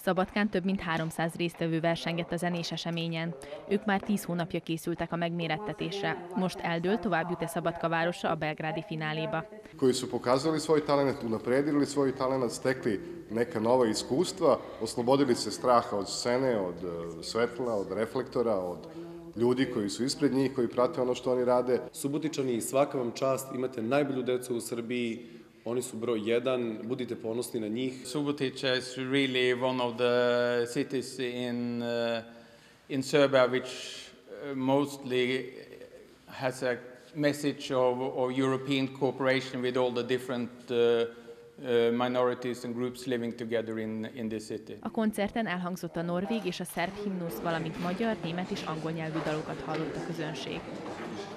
Szabadkán több mint 300 résztvevő versengett a zenés eseményen. Ők már 10 hónapja készültek a megmérettetésre. Most eldől, tovább jut-e Szabadka városa a belgrádi fináléba. Koji su pokazali svoj talent, unapredili svoj talent, stekli neka nova iskustva, oslobodili se straha od scene, od svetla, od reflektora, od ljudi koji su ispred njih, koji prate ono što oni rade. Subotičani, svaka vam čast, imate najbolju decu u Srbiji, oni su broj 1, budite ponosni na njih. Subotica is really one of the cities in Serbia which mostly has a message of European cooperation with all the different minorities and groups living together in this city. A koncerten elhangzott a norvég és a szerb himnusz, valamint magyar, német és angol nyelvű dalokat hallott a közönség.